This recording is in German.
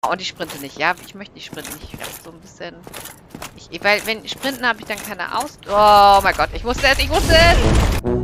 Und ich sprinte nicht. Ja, ich möchte nicht sprinten. Ich habe so ein bisschen... weil, wenn Sprinten habe ich dann keine Aus... Oh mein Gott, ich wusste es, ich wusste es!